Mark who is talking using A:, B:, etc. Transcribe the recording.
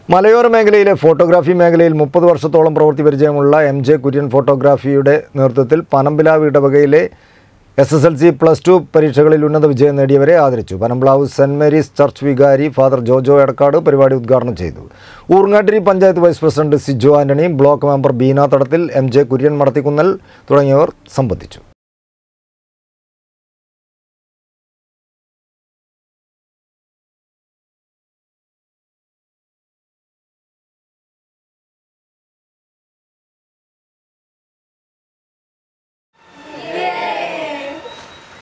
A: മലയോര മേഖലയിലെ ഫോട്ടോഗ്രാഫി മേഖലയിൽ 30 വർഷത്തോളം പ്രവൃത്തി പരിചയമുള്ള MJ കുര്യൻ ഫോട്ടോഗ്രാഫിയുടെ നേതൃത്വത്തിൽ പനമ്പിലാവ് ഇടവകയിലെ SSLC +2 പരീക്ഷകളിൽ ഉന്നത വിജയം നേടിയവരെ ആദരിച്ചു. പനമ്പിലാവ് സെന്റ് മേരീസ് ചർച്ച് വികാരി ഫാദർ ജോജോ എടക്കാട് പരിപാടി ഉദ്ഘാടനം ചെയ്തു. Urangattiri panchayat vice president Sijo Antony, block member Beena Thadathil, MJ Kurian മടത്തിക്കുന്നൽ തുടങ്ങിയവർ സംബന്ധിച്ചു.